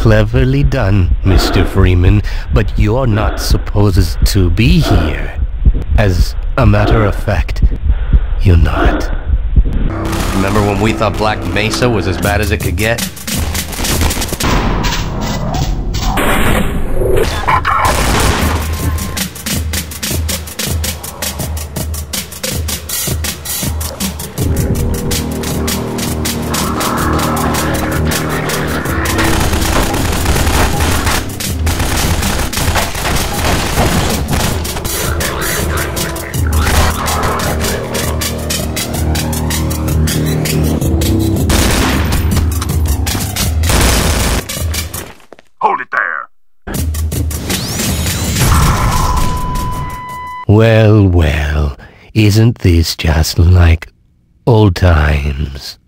Cleverly done, Mr. Freeman, but you're not supposed to be here. As a matter of fact, you're not. Remember when we thought Black Mesa was as bad as it could get? Hold it there! Well, well, isn't this just like old times?